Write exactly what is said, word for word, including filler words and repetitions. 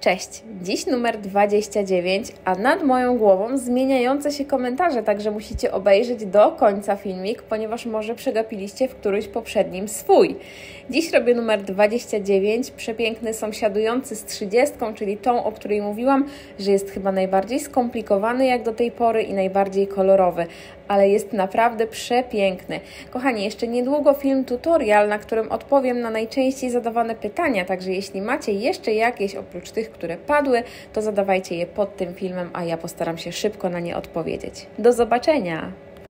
Cześć, dziś numer dwadzieścia dziewięć, a nad moją głową zmieniające się komentarze, także musicie obejrzeć do końca filmik, ponieważ może przegapiliście w którymś poprzednim swój. Dziś robię numer dwadzieścia dziewięć, przepiękny sąsiadujący z trzydziestką, czyli tą, o której mówiłam, że jest chyba najbardziej skomplikowany jak do tej pory i najbardziej kolorowy, ale jest naprawdę przepiękny. Kochani, jeszcze niedługo film tutorial, na którym odpowiem na najczęściej zadawane pytania, także jeśli macie jeszcze jakieś oprócz tych, które padły, to zadawajcie je pod tym filmem, a ja postaram się szybko na nie odpowiedzieć. Do zobaczenia!